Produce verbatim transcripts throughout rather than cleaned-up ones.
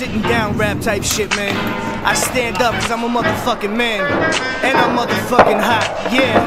sitting down rap type shit, man. I stand up cause I'm a motherfucking man. And I'm motherfucking hot, yeah.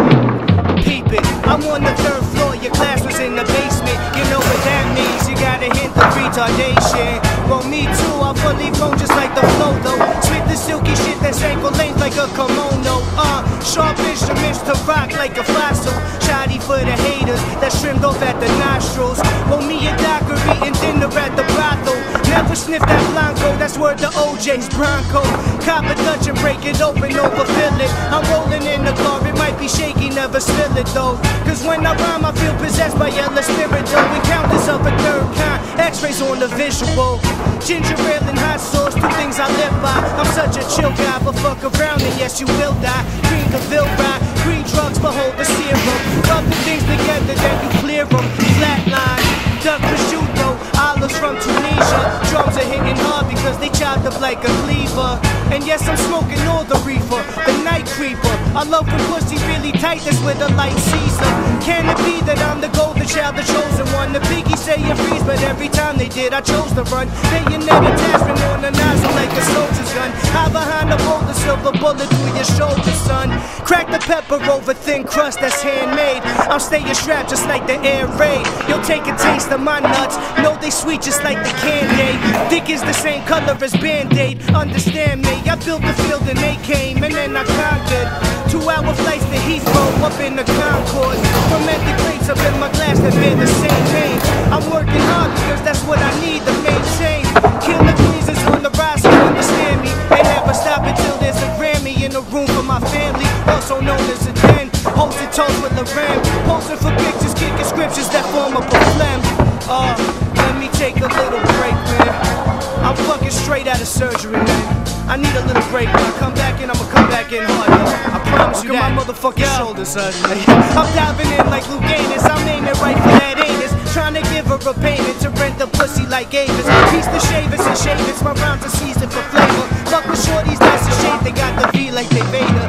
Peep it, I'm on the third floor, your class was in the basement. You know what that means, you got a hint of retardation. Well, me too, I'm fully grown just like the flow though. Spit the silky shit that's ankle length like a kimono. Uh, sharp instruments to rock like a fossil. Shoddy for the haters that's trimmed off at the nostrils. Well, me and Doc are eating dinner at the brothel. Never sniff that Blanco, that's word to O J's Bronco. Cop a Dutch and break it open, overfill it. I'm rolling in the car, it might be shaky, never spill it though. Cause when I rhyme, I feel possessed by yellow spirit though. Encounters of a third kind, x-rays on the visual. Ginger ale and hot sauce, two things I live by. I'm such a chill guy, but fuck around and yes you will die. Green Deville ride, green drugs, behold the serum. Rub the things together, then you clear them. Flatline, duck prosciutto, olives from Tunisia. Drums are hitting hard because they chopped up like a cleaver. And yes, I'm smoking all the reefer, the night creeper. I love when pussy really tight, that's where the light sees her. Can it be that I'm the golden child, the chosen one? The piggies say you freeze, but every time they did, I chose to run. Bayonet attachment on the nozzle like a soldier's gun. Hide behind the boulder, silver bullet through your shoulder, son. Crack the pepper over thin crust that's handmade. I'm staying strapped just like the air raid. You'll take a taste of my nuts, know they sweet just like the candy. Dick is the same color as Band-Aid, understand me. I built the field and they came and then I conquered. Two hour flights to Heathrow up in the Concourse. Fermented grapes up in my glass that bear the same name. I'm working hard because that's what I need to maintain. Kill the tweezers on the rise, so understand me. They never stop until there's a Grammy in the room for my family, also known as a den. Hosted toast with a ram, posting for pictures, kicking scriptures that form up a phlegm. Uh, let me take a little break, man. I'm fucking straight out of surgery, man. I need a little break. When I come back in, I'ma come back in hard, yo. I promise you that. Look at my motherfucking shoulders, son. I'm diving in like Lou Gaines. I'm aiming right for that anus. Trying to give her a payment to rent the pussy like Avis. Piece the shavers and shavers. My rhymes are seasoned for flavor. Fuck with shorties, that's a shame. They got the V like they Vader.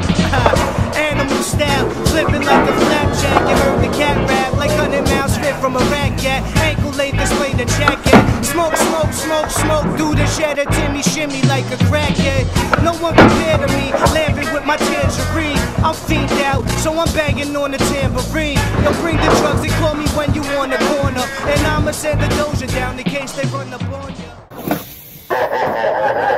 Animal style, flipping like a flapjack. You heard the cat rap like hundred miles spit from a rat cat. Ankle length display the jacket. Smoke, smoke, smoke, smoke. Do the shatter, Timmy shimmy like a crackhead. No one compared to me, laughing with my tangerine. I'm fiend out, so I'm banging on the tambourine. Yo, bring the drugs and call me when you on the corner. And I'ma send the doja down in case they run up on ya.